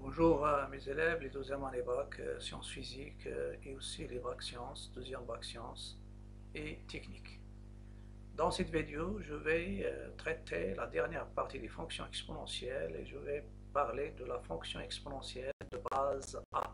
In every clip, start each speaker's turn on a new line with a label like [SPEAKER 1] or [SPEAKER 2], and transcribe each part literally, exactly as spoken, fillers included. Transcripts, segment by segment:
[SPEAKER 1] Bonjour à mes élèves, les deuxièmes année bac, euh, sciences physiques euh, et aussi les bac sciences, deuxième bac sciences et techniques. Dans cette vidéo, je vais euh, traiter la dernière partie des fonctions exponentielles et je vais parler de la fonction exponentielle de base A.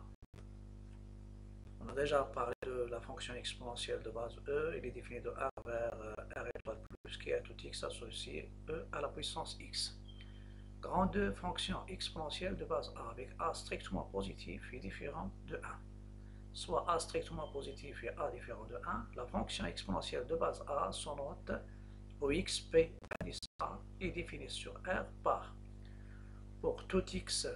[SPEAKER 1] On a déjà parlé de la fonction exponentielle de base E, il est défini de R vers euh, R étoile plus qui est tout x associé E à la puissance x. Grand deux fonction exponentielle de base A avec A strictement positif est différent de un. Soit A strictement positif et A différent de un, la fonction exponentielle de base A, son note O X P indice A est définie sur R par, pour tout x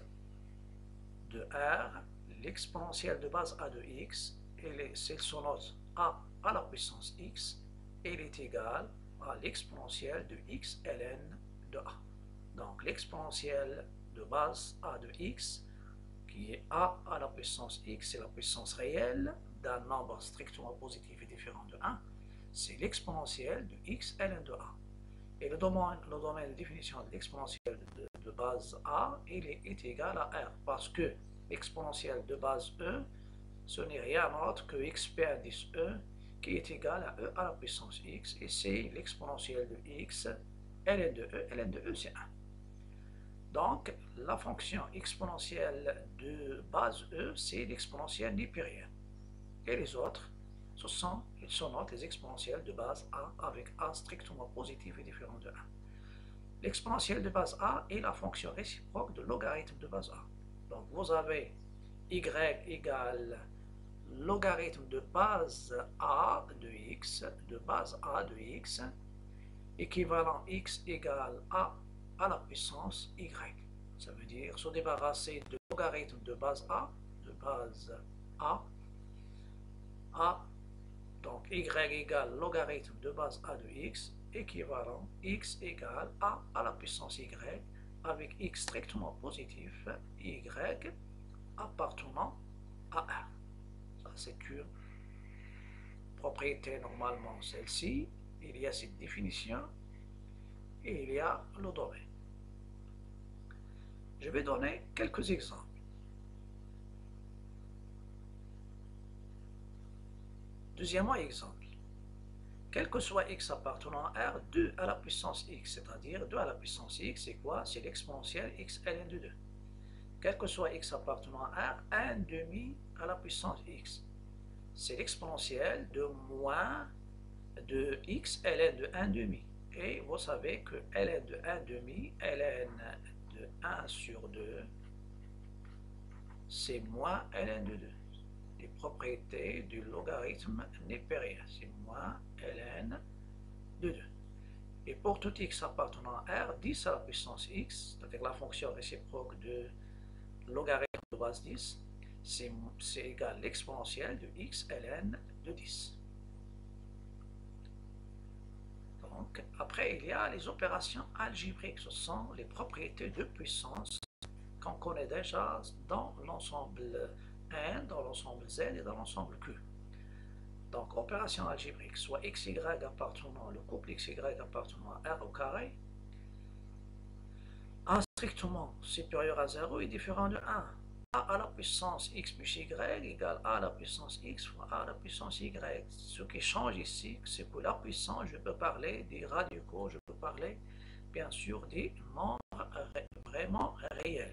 [SPEAKER 1] de R, l'exponentielle de base A de x, c'est son note A à la puissance x, et elle est égale à l'exponentielle de x ln de A. Donc l'exponentielle de base A de x, qui est A à la puissance x, c'est la puissance réelle d'un nombre strictement positif et différent de un, c'est l'exponentielle de x ln de A. Et le domaine, le domaine de définition de l'exponentielle de, de base A, il est, est égal à R, parce que l'exponentielle de base E, ce n'est rien d'autre que xp indice E, qui est égal à E à la puissance x, et c'est l'exponentielle de x, ln de E, ln de E c'est un. Donc, la fonction exponentielle de base E, c'est l'exponentielle népérienne. Et les autres, ce sont, ils sont notent les exponentielles de base A avec A strictement positif et différent de un. L'exponentielle de base A est la fonction réciproque de logarithme de base A. Donc, vous avez y égale logarithme de base A de x, de base A de x, équivalent x égale A à la puissance y. Ça veut dire se débarrasser de logarithme de base A, de base A, A, donc y égale logarithme de base A de x, équivalent x égale A à la puissance y, avec x strictement positif, y appartenant à R. Ça c'est une propriété normalement celle-ci, il y a cette définition, et il y a le domaine. Je vais donner quelques exemples. Deuxièmement, exemple. Quel que soit x appartenant à R, deux à la puissance x, c'est-à-dire deux à la puissance x, c'est quoi? C'est l'exponentielle x ln de deux. Quel que soit x appartenant à R, un demi à la puissance x. C'est l'exponentielle de moins de x ln de un demi. Et vous savez que ln de un demi, ln de un sur deux, c'est moins ln de deux. Les propriétés du logarithme népérien, c'est moins ln de deux. Et pour tout x appartenant à R, dix à la puissance x, c'est-à-dire la fonction réciproque de logarithme de base dix, c'est égal à l'exponentielle de x ln de dix. Donc, après, il y a les opérations algébriques. Ce sont les propriétés de puissance qu'on connaît déjà dans l'ensemble un, dans l'ensemble Z et dans l'ensemble Q. Donc, opération algébrique, soit xy appartenant, le couple xy appartenant à R au carré, A strictement supérieur à zéro est différent de un. A à la puissance x plus y égale A à la puissance x fois A à la puissance y. Ce qui change ici, c'est que la puissance, je peux parler des radicaux, je peux parler bien sûr des nombres vraiment réels.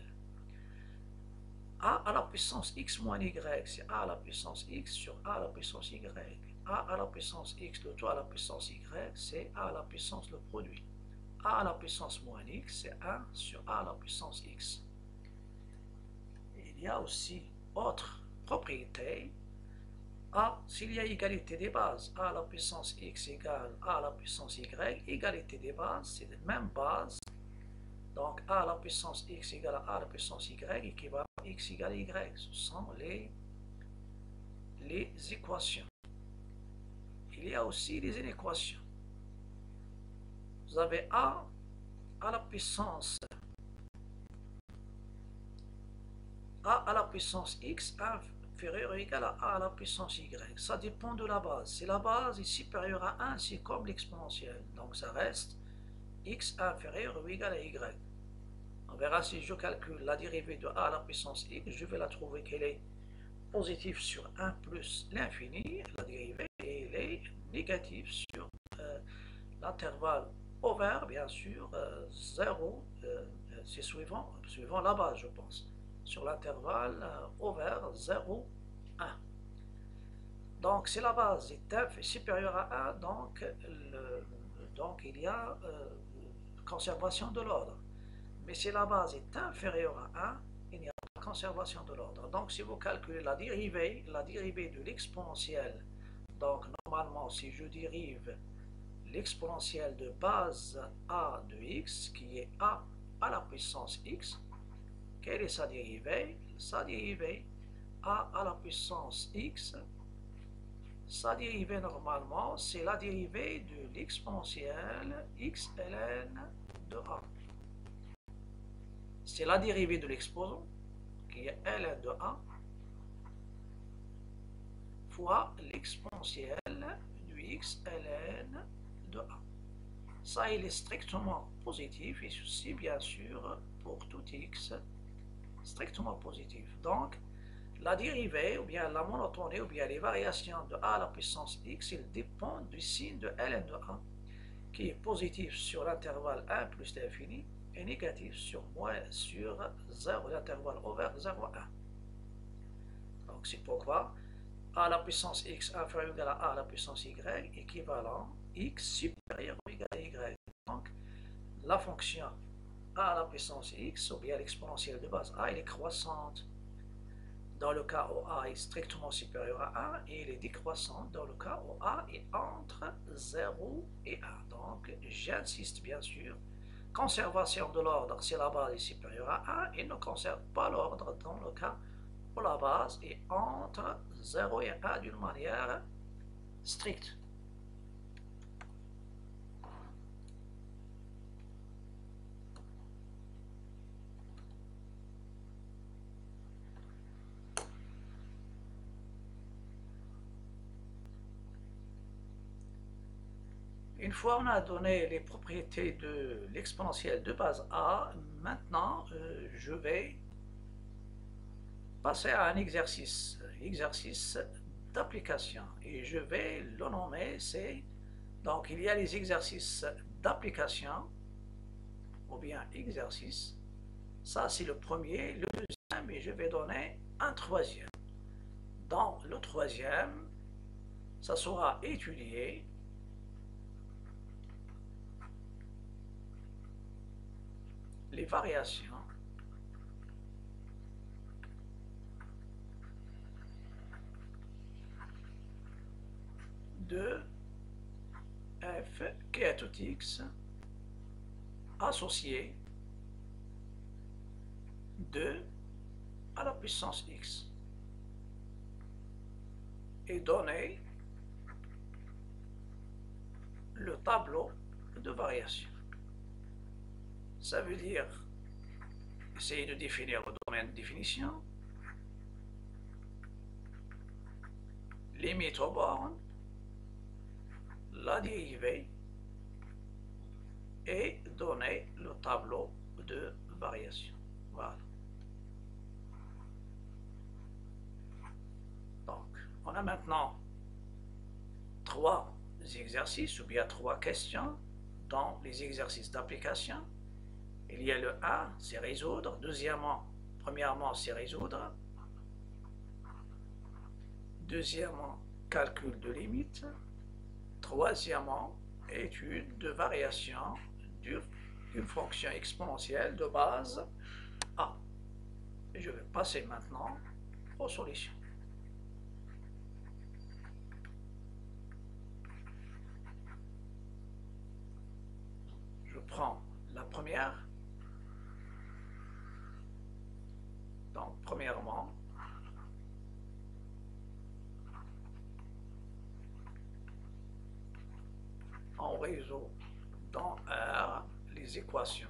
[SPEAKER 1] A à la puissance x moins y, c'est A à la puissance x sur A à la puissance y. A à la puissance x, le tout à la puissance y, c'est A à la puissance le produit. A à la puissance moins x, c'est un sur A à la puissance x. Il y a aussi autre propriété. A, s'il y a égalité des bases, A à la puissance x égale A à la puissance y, égalité des bases, c'est la même base. Donc A à la puissance x égale à A à la puissance y, équivalent à x égale y. Ce sont les, les équations. Il y a aussi les inéquations. Vous avez A à la puissance A à la puissance x inférieur ou égal à A à la puissance y. Ça dépend de la base. Si la base est supérieure à un, c'est comme l'exponentielle. Donc ça reste x inférieur ou égal à y. Donc verra si je calcule la dérivée de a à la puissance x, je vais la trouver qu'elle est positive sur un plus l'infini, la dérivée, et elle est négative sur euh, l'intervalle ouvert, bien sûr, euh, zéro, euh, c'est suivant, suivant la base, je pense, sur l'intervalle euh, ouvert zéro, un. Donc, si la base est supérieure à un, donc, le, donc il y a euh, conservation de l'ordre. Mais si la base est inférieure à un, il n'y a pas de conservation de l'ordre. Donc, si vous calculez la dérivée, la dérivée de l'exponentielle, donc normalement, si je dérive l'exponentielle de base a de x, qui est a à la puissance x, quelle est sa dérivée? Sa dérivée, a à la puissance x, sa dérivée normalement, c'est la dérivée de l'exponentielle x ln de a. C'est la dérivée de l'exposant, qui est ln de a, fois l'exponentielle du x ln de a. Ça, il est strictement positif, et ceci, bien sûr, pour tout x, strictement positif. Donc, la dérivée, ou bien la monotonie, ou bien les variations de a à la puissance x, ils dépendent du signe de ln de a, qui est positif sur l'intervalle un plus l'infini, et négatif sur moins sur zéro, l'intervalle ouvert zéro à un. Donc, c'est pourquoi a à la puissance x inférieur ou égal à a à la puissance y, équivalent x supérieur ou égal à y. Donc, la fonction a à la puissance x, ou bien l'exponentielle de base a, elle est croissante dans le cas où a est strictement supérieur à un, et elle est décroissante dans le cas où a est entre zéro et un. Donc, j'insiste bien sûr, conservation de l'ordre si la base est supérieure à un, et ne conserve pas l'ordre dans le cas où la base est entre zéro et un d'une manière stricte. Une fois on a donné les propriétés de l'exponentielle de base a, maintenant euh, je vais passer à un exercice, exercice d'application, et je vais le nommer, c'est, donc il y a les exercices d'application, ou bien exercice, ça c'est le premier, le deuxième, et je vais donner un troisième. Dans le troisième, ça sera étudié les variations de f qui est tout x associé deux à la puissance x et donner le tableau de variation. Ça veut dire essayer de définir le domaine de définition, limite aux bornes, la dérivée, et donner le tableau de variation. Voilà. Donc, on a maintenant trois exercices, ou bien trois questions dans les exercices d'application. Il y a le un, c'est résoudre. Deuxièmement, premièrement, c'est résoudre. Deuxièmement, calcul de limite. Troisièmement, étude de variation d'une fonction exponentielle de base a. Et je vais passer maintenant aux solutions. Je prends la première. Donc, premièrement, on résout dans R les équations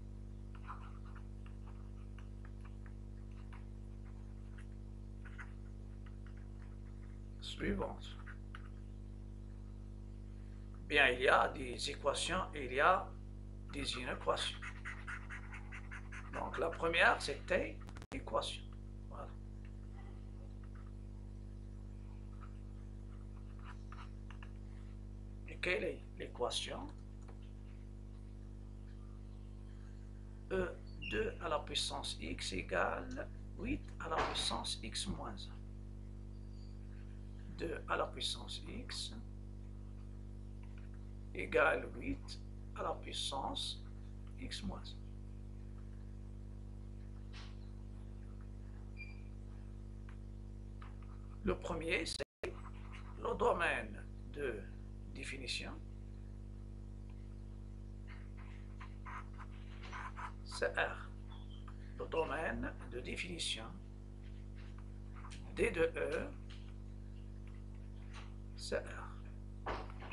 [SPEAKER 1] suivantes. Bien, il y a des équations et il y a des inéquations. Donc, Donc la première, c'était l'équation. Voilà. Et quelle est l'équation? E deux à la puissance x égale huit à la puissance x moins un. deux à la puissance x égale huit à la puissance x moins un. Le premier, c'est le domaine de définition. C'est R. Le domaine de définition D de E, c'est R.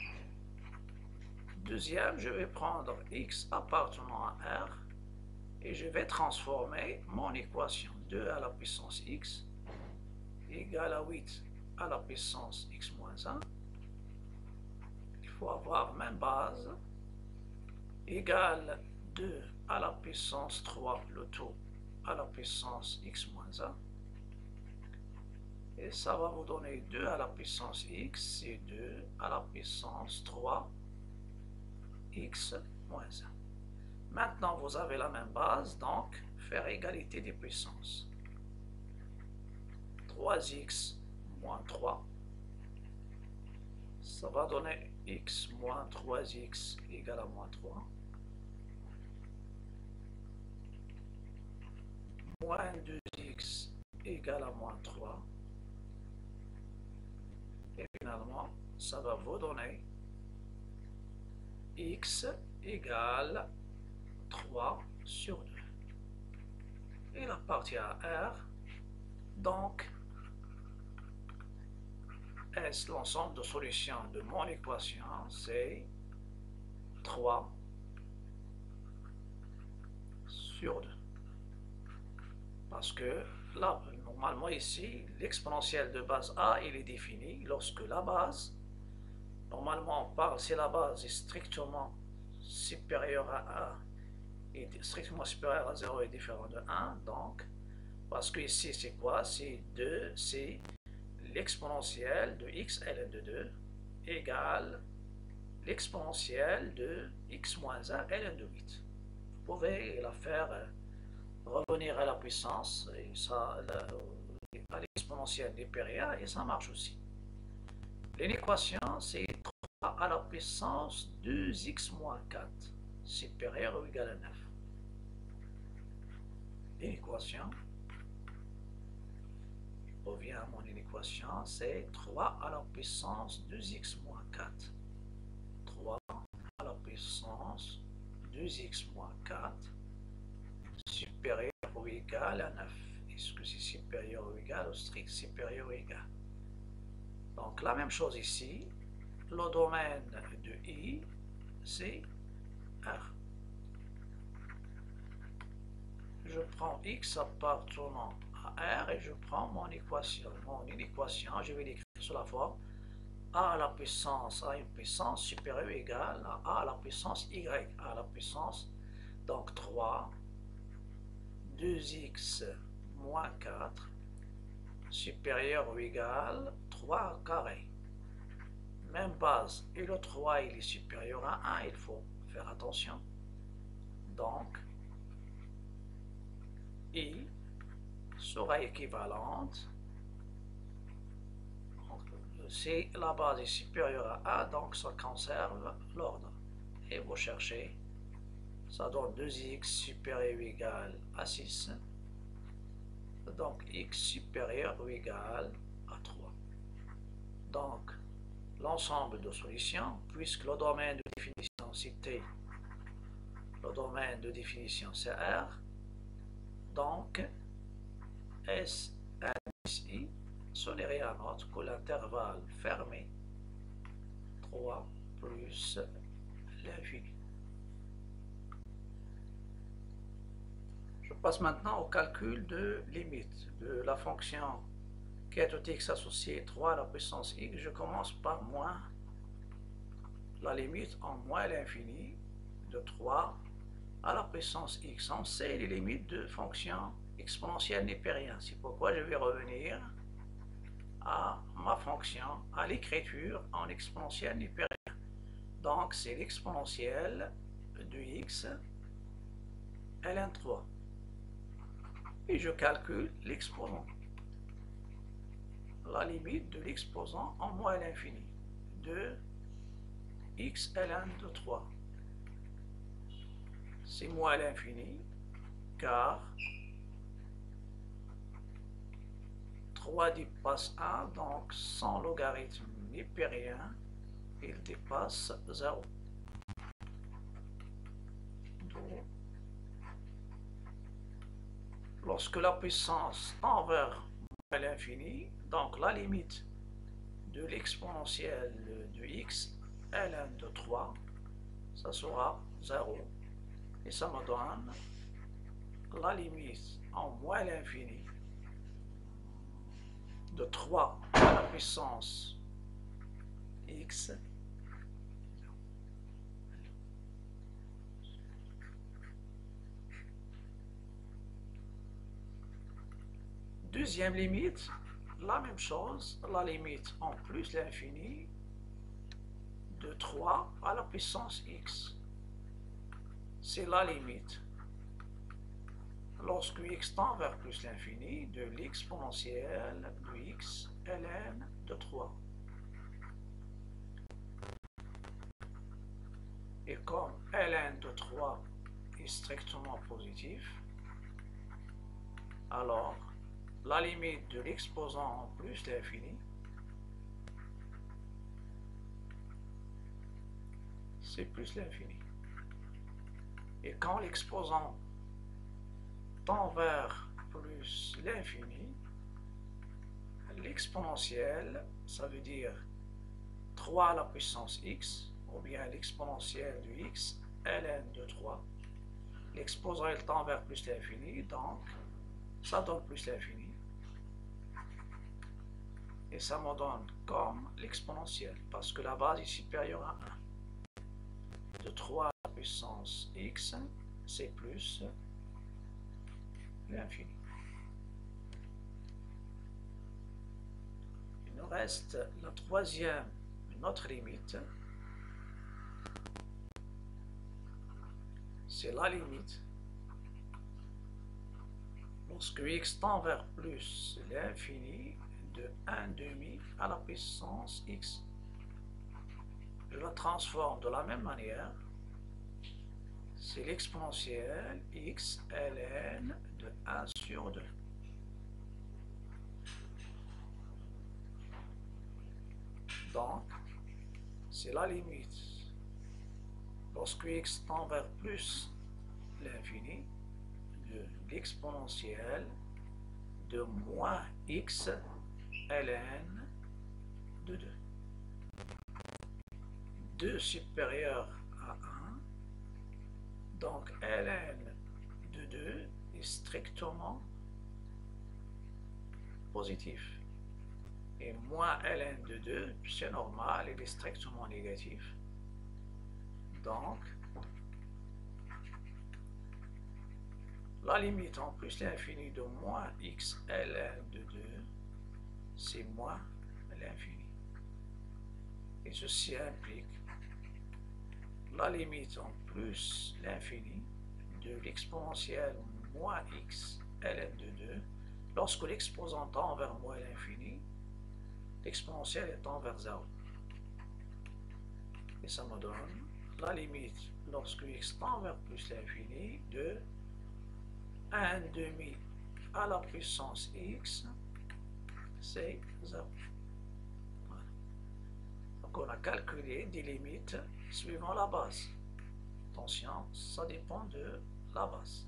[SPEAKER 1] Deuxième, je vais prendre x appartenant à R et je vais transformer mon équation deux à la puissance x égale à huit à la puissance x moins un. Il faut avoir même base égale deux à la puissance trois, le tout à la puissance x moins un. Et ça va vous donner deux à la puissance x, c'est deux à la puissance trois x moins un. Maintenant, vous avez la même base, donc faire égalité des puissances. trois x moins trois, ça va donner x moins trois x égale à moins trois. Moins deux x égale à moins trois. Et finalement, ça va vous donner x égale trois sur deux. Il appartient à R. Donc, S, l'ensemble de solutions de mon équation, c'est trois sur deux. Parce que là, normalement ici, l'exponentielle de base A, il est défini lorsque la base, normalement on parle si la base est strictement supérieure à un, et strictement supérieure à zéro est différent de un, donc, parce que ici c'est quoi? C'est deux, c'est l'exponentielle de x ln de deux égale l'exponentielle de x moins un ln de huit. Vous pouvez la faire revenir à la puissance, et ça, à l'exponentielle des péria, et ça marche aussi. L'équation, c'est trois à la puissance deux x moins quatre, supérieur ou égal à neuf. L'équation, je reviens à mon équation, c'est trois à la puissance deux x moins quatre. trois à la puissance deux x moins quatre supérieur ou égal à neuf. Est-ce que c'est supérieur ou égal ou strict supérieur ou égal? Donc la même chose ici, le domaine de I, c'est R. Je prends x appartenant à R et je prends mon équation. Mon équation, je vais l'écrire sous la forme a à la puissance a une puissance supérieure ou égale à a à la puissance y, a à la puissance, donc trois, deux x moins quatre, supérieur ou égal trois carré. Même base, et le trois il est supérieur à un, il faut faire attention. Donc, I sera équivalente, si la base est supérieure à un, donc ça conserve l'ordre. Et vous cherchez, ça donne deux x supérieur ou égal à six. Donc x supérieur ou égal à trois. Donc, l'ensemble de solutions, puisque le domaine de définition c'est T, le domaine de définition c'est R, donc S ici, ce n'est rien d'autre que l'intervalle fermé trois plus l'infini. Je passe maintenant au calcul de limite de la fonction qui est de x associé trois à la puissance x. Je commence par moins la limite en moins l'infini de trois à la puissance x. On sait les limites de fonctions exponentielles népériennes. C'est pourquoi je vais revenir à ma fonction, à l'écriture en exponentielle népérienne. Donc, c'est l'exponentielle de x ln trois. Et je calcule l'exposant. La limite de l'exposant en moins l'infini de x ln de trois. C'est moins l'infini car trois dépasse un, donc sans logarithme népérien, il dépasse zéro. Donc, lorsque la puissance tend vers l'infini, donc la limite de l'exponentielle de x ln de trois, ça sera zéro. Et ça me donne la limite en moins l'infini de trois à la puissance x deuxième limite, la même chose, la limite en plus l'infini de trois à la puissance x. C'est la limite lorsque x tend vers plus l'infini de l'exponentielle de x ln de trois. Et comme ln de trois est strictement positif, alors la limite de l'exposant en plus l'infini, c'est plus l'infini. Et quand l'exposant tend vers plus l'infini, l'exponentielle, ça veut dire trois à la puissance x, ou bien l'exponentielle de x ln de trois. L'exposant il tend vers plus l'infini, donc ça donne plus l'infini. Et ça me donne comme l'exponentielle, parce que la base est supérieure à un. De trois à la puissance x, c'est plus l'infini. Il nous reste la troisième, notre limite. C'est la limite lorsque x tend vers plus l'infini de un demi à la puissance x. Je la transforme de la même manière. C'est l'exponentielle x ln de un sur deux. Donc, c'est la limite lorsque x tend vers plus l'infini de l'exponentielle de moins x ln de deux. deux supérieur à un, donc ln de deux est strictement positif. Et moins ln de deux, c'est normal, il est strictement négatif. Donc, la limite en plus l'infini de moins x ln de deux, c'est moins l'infini. Et ceci implique la limite en plus l'infini de l'exponentielle moins x ln de deux, lorsque l'exposant tend vers moins l'infini, l'exponentielle est tend vers zéro. Et ça me donne la limite lorsque x tend vers plus l'infini de un demi à la puissance x, c'est zéro. Voilà. Donc on a calculé des limites suivant la base. Attention, ça dépend de la base.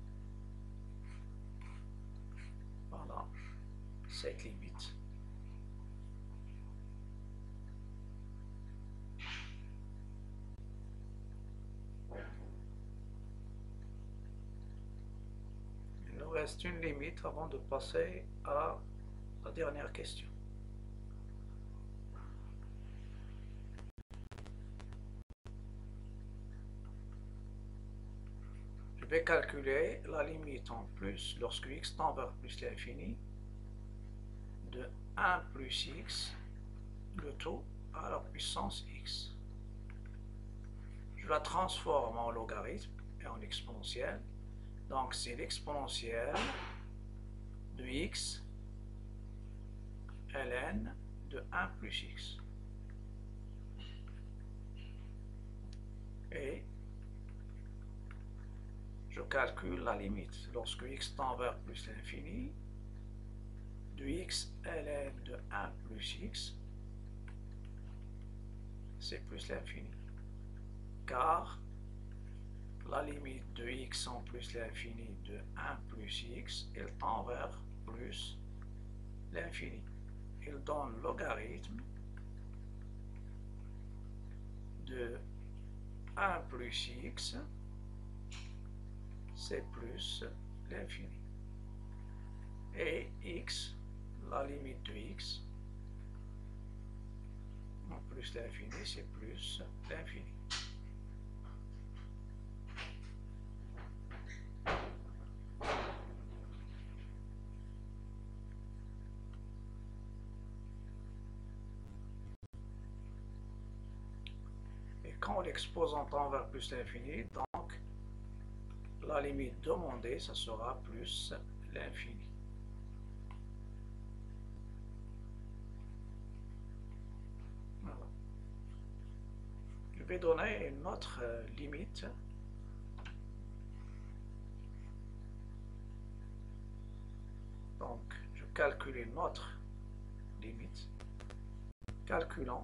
[SPEAKER 1] Voilà, cette limite. Il nous reste une limite avant de passer à la dernière question. vais calculer la limite en plus lorsque x tend vers plus l'infini de un plus x, le tout à la puissance x. Je la transforme en logarithme et en exponentielle. Donc c'est l'exponentielle de x ln de un plus x. Et je calcule la limite lorsque x tend vers plus l'infini de x ln de un plus x, c'est plus l'infini. Car la limite de x en plus l'infini de un plus x, elle tend vers plus l'infini. Il donne logarithme de un plus x, c'est plus l'infini. Et x, la limite de x, en plus l'infini, c'est plus l'infini. Et quand l'exposant tend vers plus l'infini, donc la limite demandée, ça sera plus l'infini. Voilà. Je vais donner une autre euh, limite. Donc, je calcule une autre limite. Calculant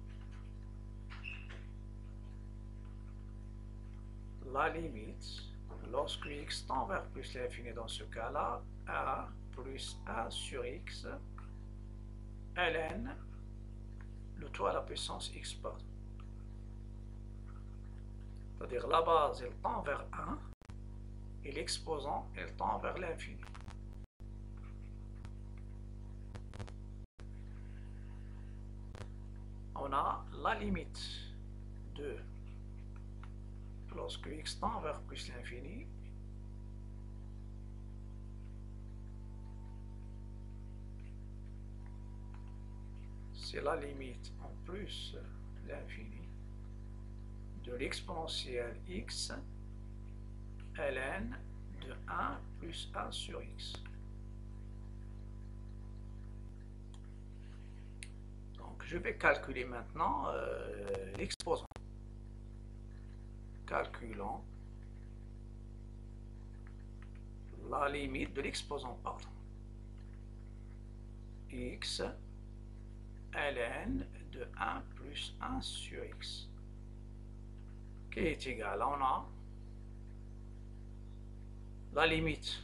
[SPEAKER 1] la limite lorsque x tend vers plus l'infini dans ce cas-là, a plus un sur x ln, le tout à la puissance x, pardon. C'est-à-dire la base, elle tend vers un, et l'exposant, elle tend vers l'infini. On a la limite de lorsque x tend vers plus l'infini, c'est la limite en plus l'infini de l'exponentielle x ln de un plus un sur x. Donc je vais calculer maintenant euh, l'exposant. Calculant la limite de l'exposant, pardon, x ln de un plus un sur x, qui est égal, on a la limite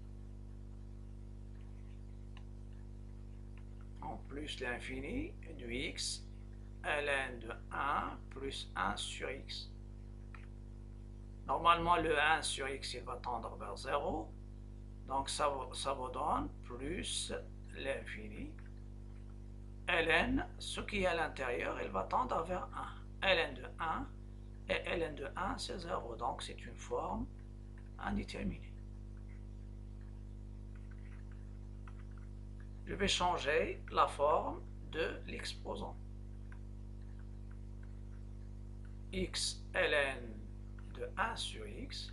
[SPEAKER 1] en plus l'infini de x ln de un plus un sur x. Normalement, le un sur x, il va tendre vers zéro. Donc, ça, ça vous donne plus l'infini. Ln, ce qui est à l'intérieur, il va tendre vers un. Ln de un et ln de un, c'est zéro. Donc, c'est une forme indéterminée. Je vais changer la forme de l'exposant. X ln de un sur x,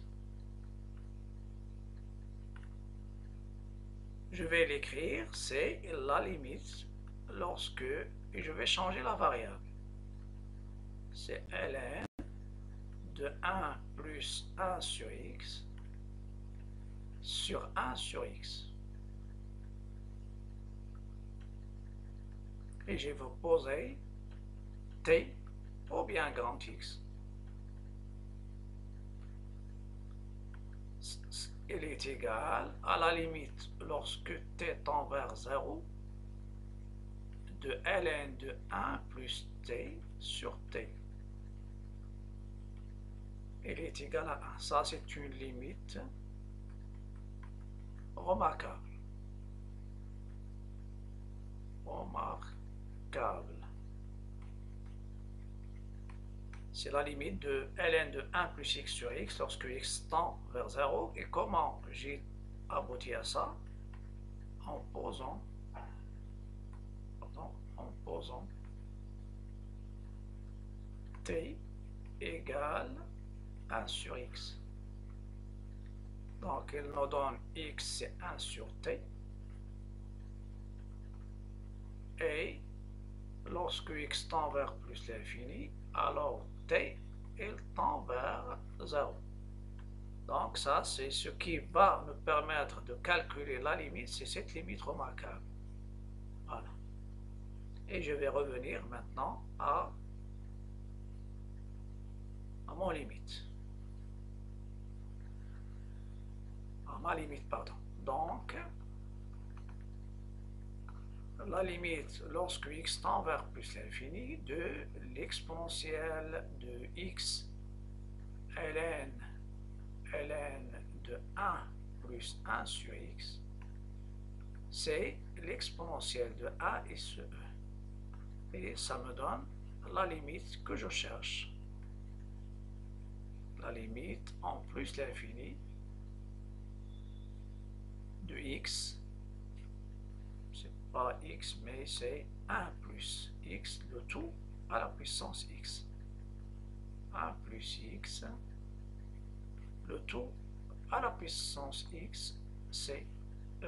[SPEAKER 1] je vais l'écrire, c'est la limite lorsque, et je vais changer la variable, c'est ln de un plus un sur x sur un sur x. Et je vais poser t ou bien grand X. Il est égal à la limite lorsque t tend vers zéro de ln de un plus t sur t. Il est égal à un. Ça, c'est une limite remarquable. Remarquable. c'est la limite de ln de un plus x sur x lorsque x tend vers zéro. Et comment j'ai abouti à ça? En posant, pardon, en posant t égale un sur x. Donc il nous donne x c'est un sur t. Et lorsque x tend vers plus l'infini, alors t il tend vers zéro. Donc ça c'est ce qui va nous permettre de calculer la limite, c'est cette limite remarquable. Voilà. Et je vais revenir maintenant à, à mon limite. À ma limite, pardon. Donc, la limite lorsque x tend vers plus l'infini de l'exponentielle de x ln ln de un plus un sur x, c'est l'exponentielle de a et ce e. Et ça me donne la limite que je cherche. La limite en plus l'infini de x, c'est pas x, mais c'est un plus x, le tout à la puissance x. un plus x, le tout à la puissance x, c'est e.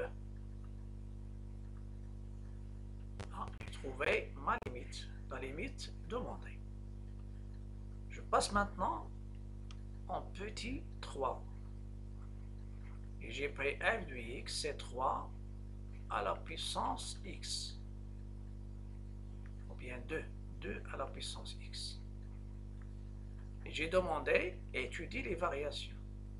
[SPEAKER 1] J'ai trouvé ma limite, la limite demandée. Je passe maintenant en petit trois. Et j'ai pris f de x, c'est trois à la puissance x. Ou bien deux, deux à la puissance x. Et j'ai demandé, étudier les variations.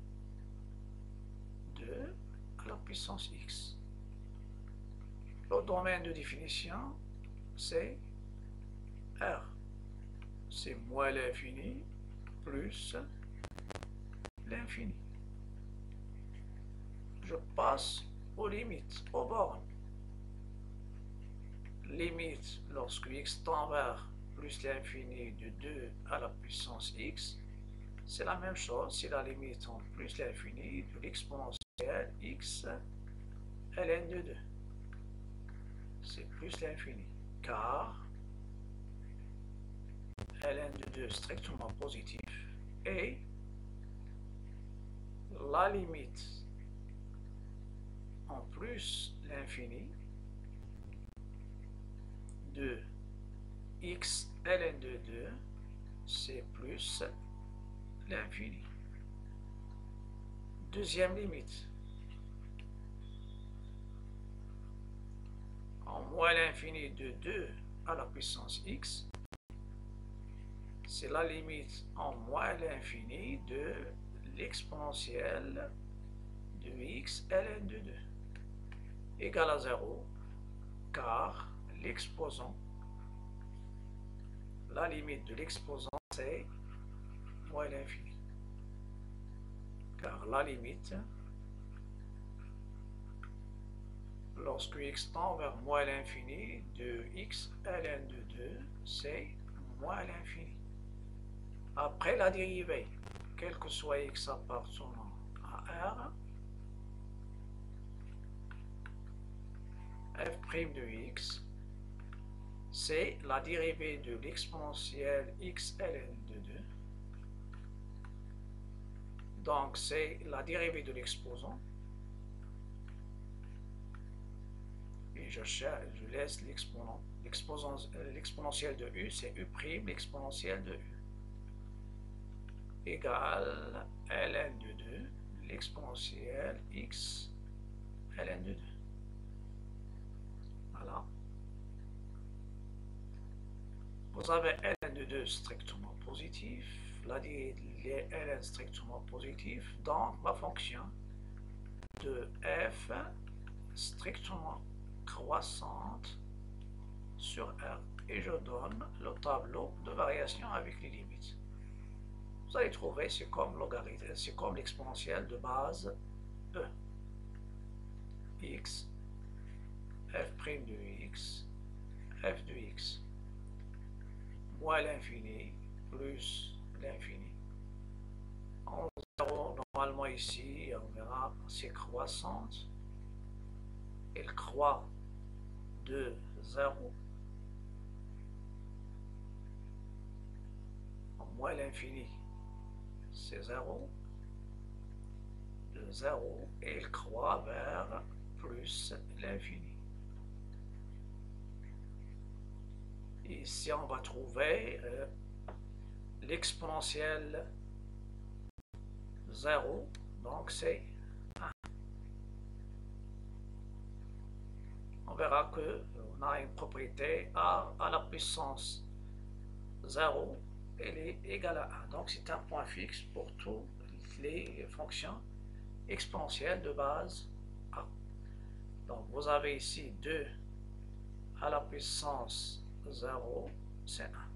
[SPEAKER 1] deux à la puissance x. Le domaine de définition, c'est R. C'est moins l'infini plus l'infini. Je passe aux limites, aux bornes. Limite lorsque x tend vers plus l'infini de deux à la puissance x, c'est la même chose, c'est la limite en plus l'infini de l'exponentielle x ln de deux. C'est plus l'infini, car ln de deux strictement positif et la limite en plus l'infini de x ln de deux, c'est plus l'infini. Deuxième limite, en moins l'infini de deux à la puissance x, c'est la limite en moins l'infini de l'exponentielle de x ln de deux égale à zéro, car l'exposant, la limite de l'exposant, c'est moins l'infini. Car la limite, lorsque x tend vers moins l'infini de x ln de deux, c'est moins l'infini. Après la dérivée, quel que soit x appartenant à R, f' de x, c'est la dérivée de l'exponentielle x ln de deux. Donc c'est la dérivée de l'exposant. Et je, cherche, je laisse l'exponent. L'exponentielle de u, c'est u', l'exponentielle de u. Égale ln de deux, l'exponentielle x ln de deux. Voilà. Vous avez ln de deux strictement positif, là les ln strictement positif, donc ma fonction de f strictement croissante sur R. Et je donne le tableau de variation avec les limites. Vous allez trouver, c'est comme logarithme, c'est comme l'exponentielle de base E. X, f' de x, f de x, moins l'infini, plus l'infini. En zéro, normalement ici, on verra, c'est croissante. Elle croît de zéro en moins l'infini. C'est zéro. De zéro, et elle croît vers plus l'infini. Ici, on va trouver euh, l'exponentielle zéro, donc c'est un. On verra qu'on a une propriété a à la puissance zéro, elle est égale à un. Donc c'est un point fixe pour toutes les fonctions exponentielles de base a. Donc vous avez ici deux à la puissance zéro, c'est un.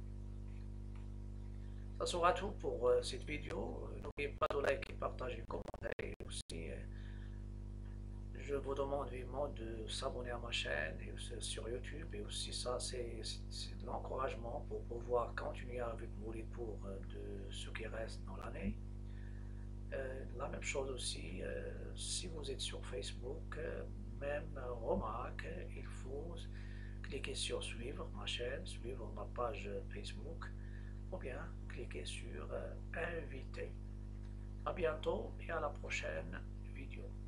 [SPEAKER 1] Ça sera tout pour euh, cette vidéo. N'oubliez pas de liker, partager, commenter. Et aussi, euh, je vous demande vivement de s'abonner à ma chaîne et aussi sur YouTube. Et aussi, ça, c'est de l'encouragement pour pouvoir continuer avec vous les cours euh, de ce qui reste dans l'année. Euh, la même chose aussi, euh, si vous êtes sur Facebook, euh, même euh, remarque, il faut cliquer sur suivre ma chaîne, suivre ma page Facebook, ou bien cliquez sur euh, inviter. À bientôt et à la prochaine vidéo.